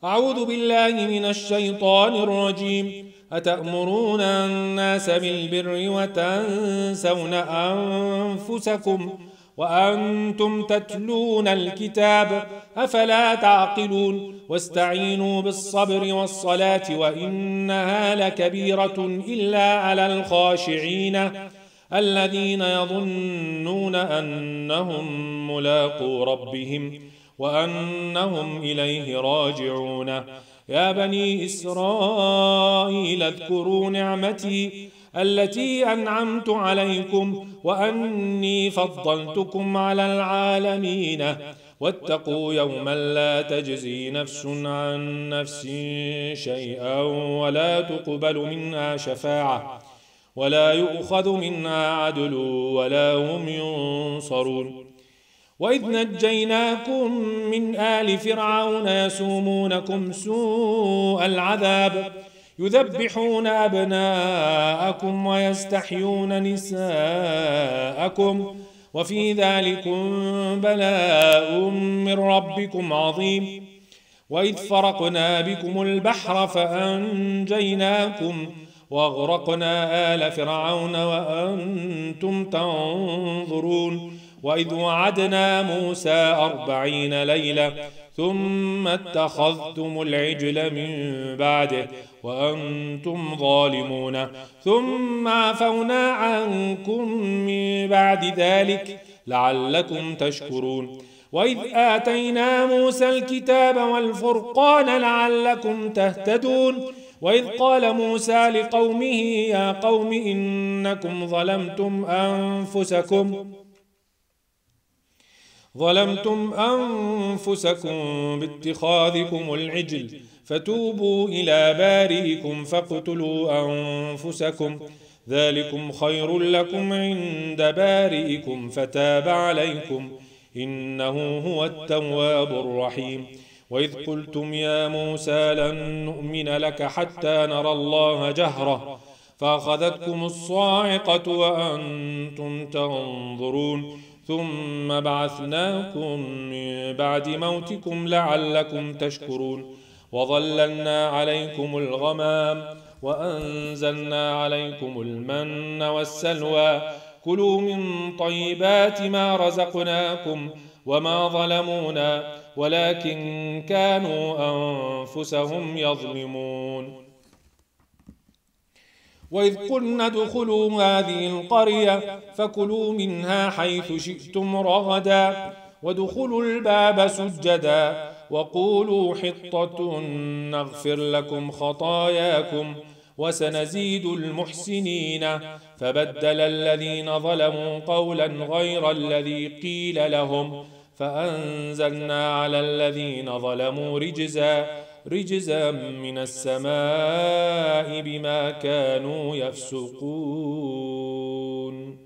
أعوذ بالله من الشيطان الرجيم. أتأمرون الناس بالبر وتنسون أنفسكم وأنتم تتلون الكتاب أفلا تعقلون واستعينوا بالصبر والصلاة وإنها لكبيرة إلا على الخاشعين الذين يظنون أنهم ملاقو ربهم وأنهم إليه راجعون. يا بني إسرائيل اذكروا نعمتي التي أنعمت عليكم وأني فضلتكم على العالمين واتقوا يوما لا تجزي نفس عن نفس شيئا ولا تقبل منها شفاعة ولا يؤخذ منها عدل ولا هم ينصرون. وإذ نجيناكم من آل فرعون يسومونكم سوء العذاب يذبحون أبناءكم ويستحيون نساءكم وفي ذلكم بلاء من ربكم عظيم. وإذ فرقنا بكم البحر فأنجيناكم وأغرقنا آل فرعون وأنتم تنظرون. وإذ وعدنا موسى 40 ليلة ثم اتخذتم العجل من بعده وأنتم ظالمون ثم عفونا عنكم من بعد ذلك لعلكم تشكرون. وإذ آتينا موسى الكتاب والفرقان لعلكم تهتدون. وإذ قال موسى لقومه يا قوم إنكم ظلمتم أنفسكم باتخاذكم العجل فتوبوا إلى بارئكم فاقتلوا أنفسكم ذلكم خير لكم عند بارئكم فتاب عليكم إنه هو التواب الرحيم. وإذ قلتم يا موسى لن نؤمن لك حتى نرى الله جهرة فأخذتكم الصاعقة وأنتم تنظرون ثم بعثناكم من بعد موتكم لعلكم تشكرون. وظللنا عليكم الغمام وأنزلنا عليكم المن والسلوى كلوا من طيبات ما رزقناكم وما ظلمونا ولكن كانوا أنفسهم يظلمون. وإذ قلنا ادخلوا هذه القرية فكلوا منها حيث شئتم رغدا وادخلوا الباب سجدا وقولوا حطة نغفر لكم خطاياكم وسنزيد المحسنين. فبدل الذين ظلموا قولا غير الذي قيل لهم فأنزلنا على الذين ظلموا رجزا من السماء بما كانوا يفسقون.